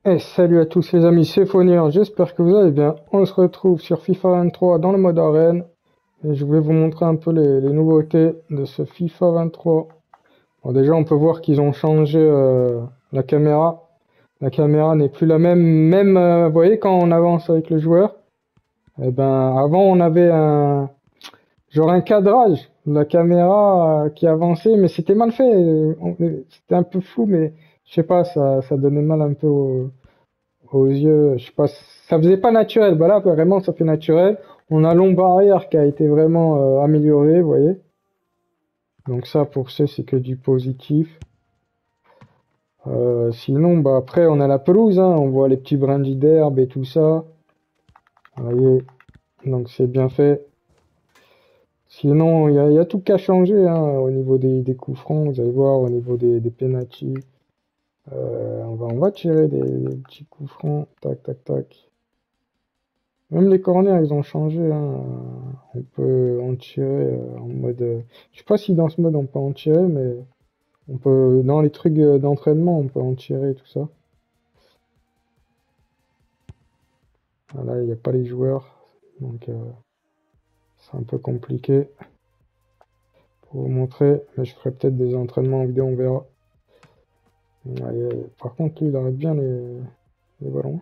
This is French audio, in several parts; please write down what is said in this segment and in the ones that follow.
Et salut à tous les amis, c'est Fonir, j'espère que vous allez bien. On se retrouve sur FIFA 23 dans le mode arène. Et je voulais vous montrer un peu les nouveautés de ce FIFA 23. Bon, déjà, on peut voir qu'ils ont changé la caméra. La caméra n'est plus la même. Même, vous voyez, quand on avance avec le joueur, eh ben, avant, on avait genre un cadrage de la caméra qui avançait, mais c'était mal fait. C'était un peu flou, mais je sais pas, ça donnait mal un peu aux yeux, je sais pas, ça faisait pas naturel. Bah là, vraiment, ça fait naturel. On a l'ombre arrière qui a été vraiment améliorée, vous voyez. Donc ça, pour ça, c'est que du positif. Sinon, bah après, on a la pelouse, hein. On voit les petits brindilles d'herbe et tout ça. Vous voyez, donc c'est bien fait. Sinon, il y a tout qu'à changer, hein, au niveau des coups francs. Vous allez voir, au niveau des pénaltys. On va tirer des petits coups francs. Tac, tac, tac. Même les corners, ils ont changé, hein. On peut en tirer en mode. Je sais pas si dans ce mode on peut en tirer, mais on peut. Dans les trucs d'entraînement, on peut en tirer et tout ça. Voilà, il n'y a pas les joueurs, donc c'est un peu compliqué pour vous montrer. Mais je ferai peut-être des entraînements en vidéo, on verra. Par contre, lui, il arrête bien les ballons.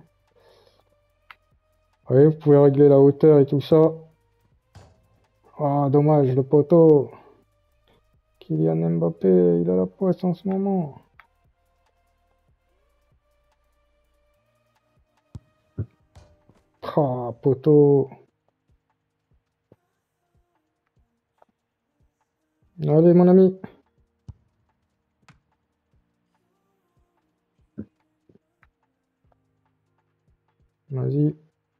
Vous voyez, vous pouvez régler la hauteur et tout ça. Ah, dommage, le poteau. Kylian Mbappé, il a la poisse en ce moment. Ah, poteau. Allez, mon ami. Vas-y.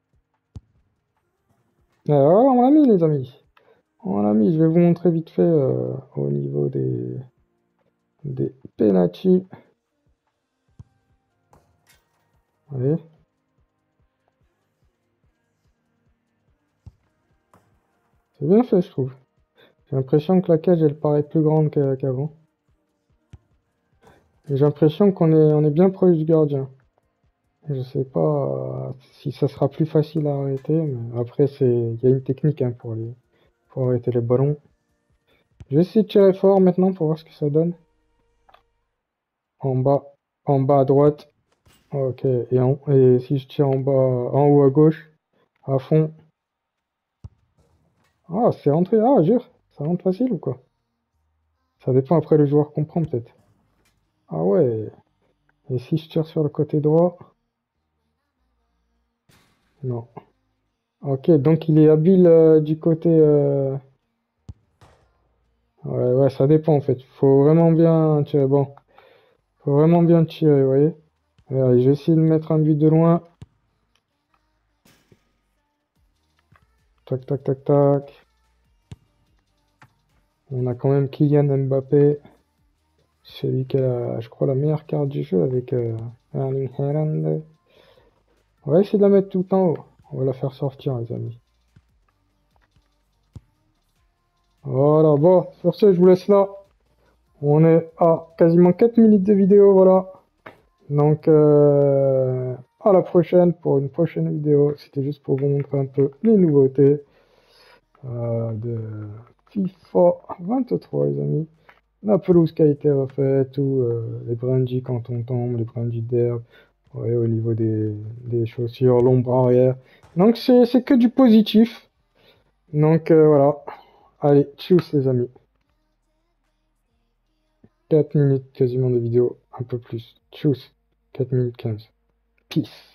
Voilà, on l'a mis, les amis. On l'a mis. Je vais vous montrer vite fait au niveau des penalty. Allez. C'est bien fait, je trouve. J'ai l'impression que la cage, elle paraît plus grande qu'avant. Et j'ai l'impression on est bien proche du gardien. Je sais pas si ça sera plus facile à arrêter, mais après, il y a une technique, hein, pour arrêter les ballons. Je vais essayer de tirer fort maintenant pour voir ce que ça donne. En bas, en bas à droite. Ok, et si je tire en bas, en haut à gauche, à fond. Ah, c'est rentré. Ah, jure, ça rentre facile ou quoi? Ça dépend après le joueur comprend peut-être. Ah ouais. Et si je tire sur le côté droit? Non. Ok, donc il est habile du côté. Ouais, ouais, ça dépend en fait. Faut vraiment bien tirer. Bon, faut vraiment bien tirer, vous voyez. Allez, je vais essayer de mettre un but de loin. Tac, tac, tac, tac. On a quand même Kylian Mbappé. Celui qui a, je crois, la meilleure carte du jeu avec Erling Haaland. On va essayer de la mettre tout en haut. On va la faire sortir, les amis. Voilà, bon, sur ce, je vous laisse là. On est à quasiment 4 minutes de vidéo, voilà. Donc, à la prochaine pour une prochaine vidéo. C'était juste pour vous montrer un peu les nouveautés de FIFA 23, les amis. La pelouse qui a été refaite, ou les brindilles quand on tombe, les brindilles d'herbe, ouais, au niveau des chaussures, l'ombre arrière. Donc, c'est que du positif. Donc, voilà. Allez, tchuss, les amis. 4 minutes quasiment de vidéo, un peu plus. Tchuss. 4 minutes 15. Peace.